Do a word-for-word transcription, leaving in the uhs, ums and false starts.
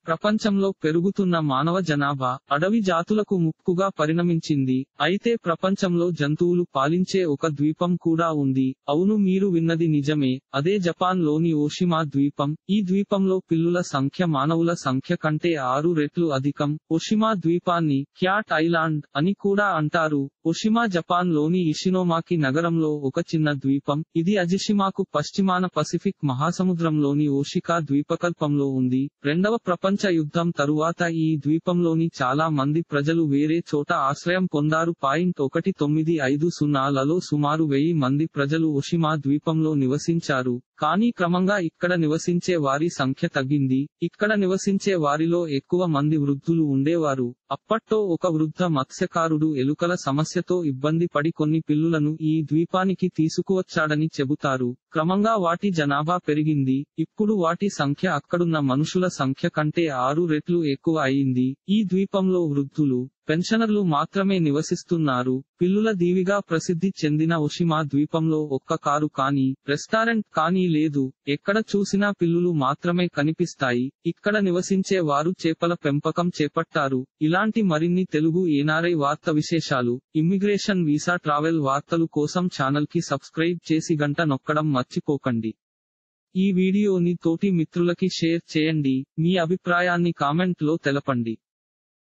ప్రపంచంలో పెరుగుతున్న మానవ జనాభా అడవి జాతులకు ముప్పుగా పరిణమించింది. అయితే ప్రపంచంలో జంతువులు పాలించే ఒక ద్వీపం కూడా ఉంది. అవును, మీరు విన్నది నిజమే. అదే జపాన్ లోని ఓషిమా ద్వీపం. ఈ ద్వీపంలో పిల్లుల సంఖ్య మానవుల సంఖ్య కంటే ఆరు రెట్లు అధికం. ఓషిమా ద్వీపాన్ని క్యాట్ ఐలాండ్ అని కూడా అంటారు. ఓషిమా జపాన్ లోని ఇషినోమాకి నగరంలో ఒక చిన్న ద్వీపం. ఇది అజిషిమాకు పశ్చిమాన పసిఫిక్ మహాసముద్రంలోని ఓషికా ద్వీపకల్పంలో ఉంది. రెండవ ప్రపంచ యుద్ధం తరువాత ఈ ద్వీపంలోని చాలా మంది ప్రజలు వేరే చోట ఆశ్రయం పొందారు. పాయింట్ ఒకటి తొమ్మిది ఐదు సున్నాలలో సుమారు వెయ్యి మంది ప్రజలు ఓషిమా ద్వీపంలో నివసించారు. కానీ క్రమంగా ఇక్కడ నివసించే వారి సంఖ్య తగ్గింది. ఇక్కడ నివసించే వారిలో ఎక్కువ మంది వృద్ధులు ఉండేవారు. అప్పట్లో ఒక వృద్ధ మత్స్యకారుడు ఎలుకల సమస్యతో ఇబ్బంది పడి కొన్ని పిల్లులను ఈ ద్వీపానికి తీసుకువచ్చాడని చెబుతారు. క్రమంగా వాటి జనాభా పెరిగింది. ఇప్పుడు వాటి సంఖ్య అక్కడున్న మనుషుల సంఖ్య కంటే ఆరు రెట్లు ఎక్కువ అయింది. ఈ ద్వీపంలో వృద్ధులు, పెన్షనర్లు మాత్రమే నివసిస్తున్నారు. పిల్లుల దీవిగా ప్రసిద్ధి చెందిన ఓషిమా ద్వీపంలో ఒక్క కారు కానీ, రెస్టారెంట్ కానీ లేదు. ఎక్కడ చూసినా పిల్లులు మాత్రమే కనిపిస్తాయి. ఇక్కడ నివసించే వారు చేపల పెంపకం చేపట్టారు. ఇలాంటి మరిన్ని తెలుగు ఎన్ఆర్ఐ వార్త విశేషాలు, ఇమ్మిగ్రేషన్, వీసా, ట్రావెల్ వార్తలు కోసం ఛానల్ కి సబ్స్క్రైబ్ చేసి గంట నొక్కడం మర్చిపోకండి. ఈ వీడియోని తోటి మిత్రులకి షేర్ చేయండి. మీ అభిప్రాయాన్ని కామెంట్ లో తెలపండి.